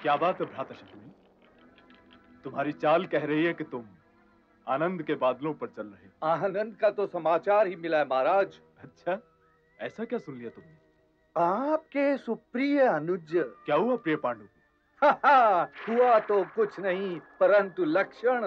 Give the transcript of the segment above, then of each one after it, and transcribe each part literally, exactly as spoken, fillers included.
क्या बात है भ्राता शकुनी? तुम्हारी चाल कह रही है कि तुम आनंद के बादलों पर चल रहे हो। आनंद का तो समाचार ही मिला है महाराज। अच्छा, ऐसा क्या सुन लिया तुमने? आपके सुप्रिय अनुज। क्या हुआ प्रिय पांडु? हुआ तो कुछ नहीं, परंतु लक्षण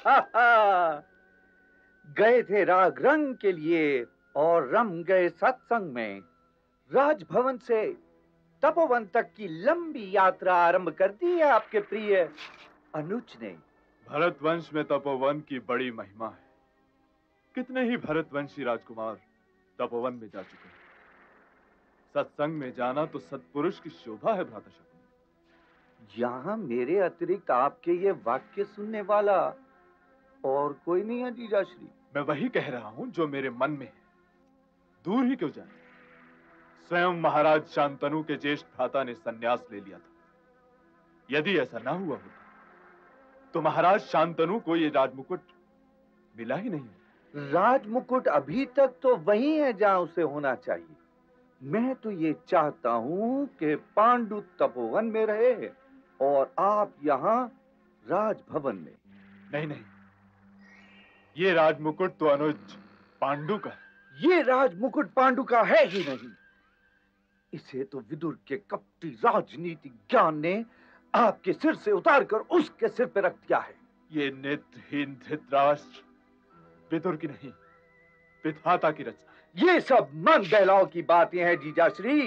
गए थे राग रंग के लिए और रम गए सत्संग में। राजभवन से तपोवन तक की लंबी यात्रा आरंभ कर दी है आपके प्रिय अनुज ने। भरतवंश में तपोवन की बड़ी महिमा है। कितने ही भरतवंशी राजकुमार तपोवन में जा चुके हैं। सत्संग में जाना तो सत्पुरुष की शोभा है भ्राता शकुनी। यहाँ मेरे अतिरिक्त आपके ये वाक्य सुनने वाला और कोई नहीं है जीजाश्री। मैं वही कह रहा हूं जो मेरे मन में है। दूर ही क्यों जाए? स्वयं महाराज शांतनु के ज्येष्ठ भ्राता ने संन्यास ले लिया था। यदि ऐसा ना हुआ होता तो महाराज शांतनु को ये राजमुकुट मिला ही नहीं। राजमुकुट अभी तक तो वही है जहां उसे होना चाहिए। मैं तो ये चाहता हूं कि पांडु तपोवन में रहे और आप यहाँ राजभवन में। नहीं नहीं, ये राजमुकुट तो अनुज पांडु का है। ये राजमुकुट पांडु का है ही नहीं। इसे तो विदुर के कपटी राजनीति ज्ञान ने आपके सिर से उतारकर उसके सिर पे रख दिया है। ये नेत्रहीन धृतराष्ट्र विदुर की नहीं, विधाता की रचना। ये सब मन बहलाव की बातें हैं जीजाश्री,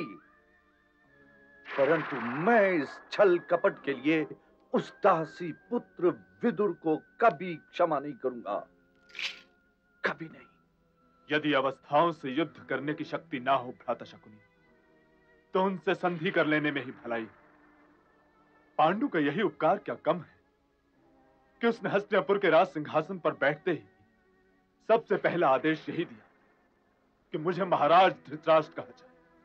परंतु मैं इस छल कपट के लिए उस दासी पुत्र विदुर को कभी क्षमा नहीं करूंगा, कभी नहीं। यदि अवस्थाओं से युद्ध करने की शक्ति ना हो भ्राता शकुनी, तो उनसे संधि कर लेने में ही भलाई। पांडु का यही उपकार क्या कम है कि उसने हस्तिनापुर के राज सिंहासन पर बैठते ही सबसे पहला आदेश यही दिया कि मुझे महाराज धृतराष्ट्र कहा जाए।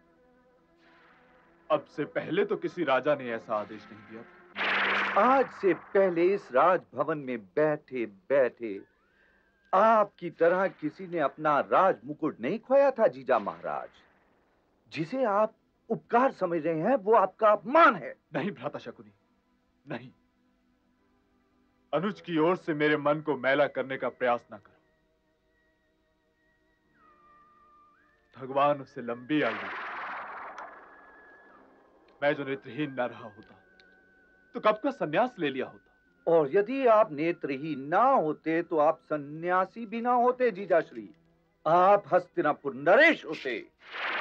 अब से पहले तो किसी राजा ने ऐसा आदेश नहीं दिया था। आज से पहले इस राजभवन में बैठे बैठे आपकी तरह किसी ने अपना राज मुकुट नहीं खोया था जीजा महाराज। जिसे आप उपकार समझ रहे हैं वो आपका अपमान है। नहीं भ्राता शकुनी, नहीं। अनुज की ओर से मेरे मन को मैला करने का प्रयास ना करो। भगवान उसे लंबी आयु। मैं जो नेत्रहीन न रहा होता तो कब का सन्यास ले लिया होता। और यदि आप नेत्रहीन ना होते तो आप सन्यासी भी ना होते जीजाश्री, आप हस्तिनापुर नरेश होते।